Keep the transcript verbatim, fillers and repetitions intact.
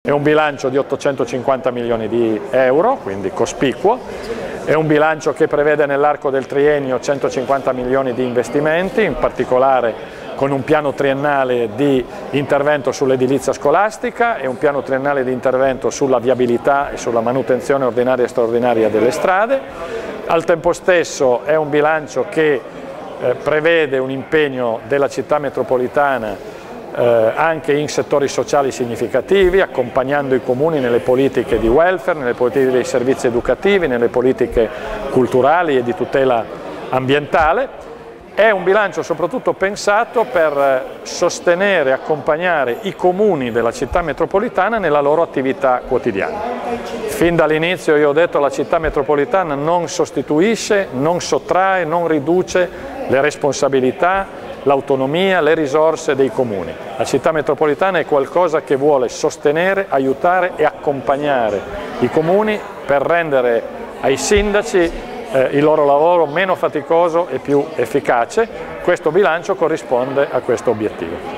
È un bilancio di ottocentocinquanta milioni di euro, quindi cospicuo. È un bilancio che prevede nell'arco del triennio centocinquanta milioni di investimenti, in particolare con un piano triennale di intervento sull'edilizia scolastica e un piano triennale di intervento sulla viabilità e sulla manutenzione ordinaria e straordinaria delle strade. Al tempo stesso è un bilancio che eh, prevede un impegno della città metropolitana Eh, anche in settori sociali significativi, accompagnando i comuni nelle politiche di welfare, nelle politiche dei servizi educativi, nelle politiche culturali e di tutela ambientale. È un bilancio soprattutto pensato per sostenere e accompagnare i comuni della città metropolitana nella loro attività quotidiana. Fin dall'inizio io ho detto che la città metropolitana non sostituisce, non sottrae, non riduce le responsabilità, l'autonomia, le risorse dei comuni. La città metropolitana è qualcosa che vuole sostenere, aiutare e accompagnare i comuni per rendere ai sindaci eh, il loro lavoro meno faticoso e più efficace. Questo bilancio corrisponde a questo obiettivo.